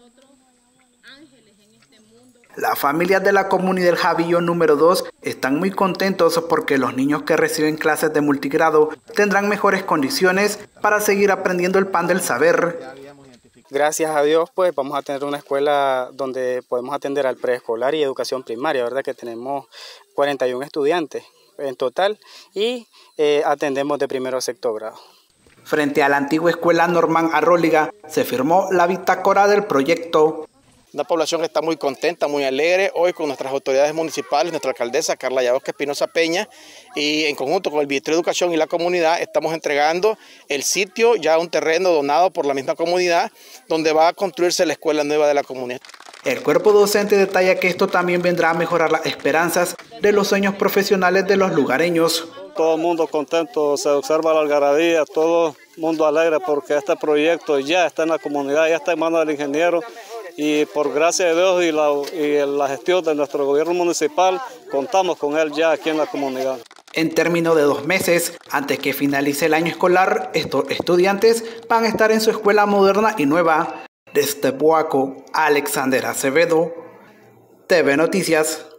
Las familias de la comunidad del Javillo número 2 están muy contentos porque los niños que reciben clases de multigrado tendrán mejores condiciones para seguir aprendiendo el pan del saber. Gracias a Dios, pues vamos a tener una escuela donde podemos atender al preescolar y educación primaria, ¿verdad? Que tenemos 41 estudiantes en total y atendemos de primero a sexto grado. Frente a la antigua escuela Normán Arróliga se firmó la bitácora del proyecto. Una población que está muy contenta, muy alegre, hoy con nuestras autoridades municipales, nuestra alcaldesa Carla Yaosca Espinosa Peña, y en conjunto con el Ministerio de Educación y la comunidad estamos entregando el sitio, ya un terreno donado por la misma comunidad, donde va a construirse la escuela nueva de la comunidad. El cuerpo docente detalla que esto también vendrá a mejorar las esperanzas de los sueños profesionales de los lugareños. Todo el mundo contento, se observa la algarabía, todo el mundo alegre porque este proyecto ya está en la comunidad, ya está en manos del ingeniero. Y por gracia de Dios y la gestión de nuestro gobierno municipal, contamos con él ya aquí en la comunidad. En términos de 2 meses, antes que finalice el año escolar, estos estudiantes van a estar en su escuela moderna y nueva. Desde Boaco, Alexander Acevedo, TV Noticias.